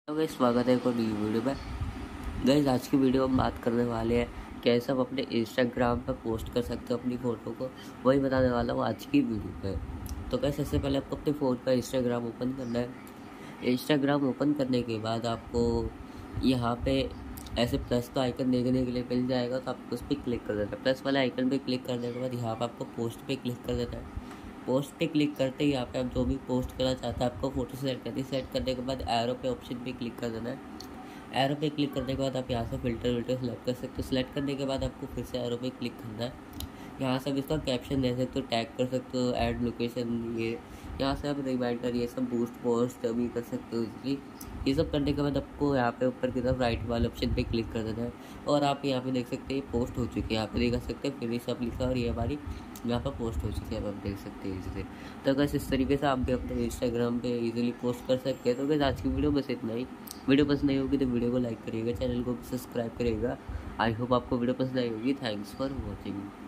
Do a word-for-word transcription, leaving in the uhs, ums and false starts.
तो गाइस स्वागत है एक और नई वीडियो में। गाइस आज की वीडियो हम बात करने वाले हैं कैसे हम अपने इंस्टाग्राम पर पोस्ट कर सकते हो अपनी फ़ोटो को, वही बताने वाला हूँ आज की वीडियो पे। तो गाइस सबसे पहले आपको अपने फ़ोन पर इंस्टाग्राम ओपन करना है। इंस्टाग्राम ओपन करने के बाद आपको यहाँ पे ऐसे प्लस का आइकन देखने के लिए मिल जाएगा, तो आपको उस पर क्लिक कर देना है। प्लस वाला आइकन पे क्लिक करने के बाद यहाँ पर आपको पोस्ट पे क्लिक कर देना है। पोस्ट पे क्लिक करते ही यहाँ पे आप जो भी पोस्ट करना चाहते हैं आपको फोटो सेलेक्ट करनी है। सेलेक्ट करने के बाद एरो पे ऑप्शन पे क्लिक कर देना है। एरो पे क्लिक करने के बाद आप यहाँ से फ़िल्टर विल्टर सेलेक्ट कर सकते हो। सेलेक्ट करने के बाद आपको फिर से एरो पे क्लिक करना है। यहाँ से आप इसका कैप्शन दे सकते हो, टैग कर सकते हो, ऐड लोकेशन, ये यहाँ से आप रिमाइंडर ये सब बूस्ट पोस्ट भी कर सकते हो इजली। ये सब करने के बाद आपको यहाँ पे ऊपर की तरफ राइट वाले ऑप्शन पे क्लिक कर देना है और आप यहाँ पे देख सकते हैं पोस्ट हो चुकी है। यहाँ पे देख सकते हैं फिनिश अब लिखा और ये हमारी यहाँ पर पोस्ट हो चुकी है, अब आप देख सकते हैं इजीली। तो अगर इस तरीके से आप भी अपने इंस्टाग्राम पे इजीली पोस्ट कर सकते हैं। तो अगर आज की वीडियो बस इतना ही। वीडियो पसंद नहीं होगी तो वीडियो को लाइक करिएगा, चैनल को भी सब्सक्राइब करिएगा। आई होप आपको वीडियो पसंद आई होगी। Thanks for watching.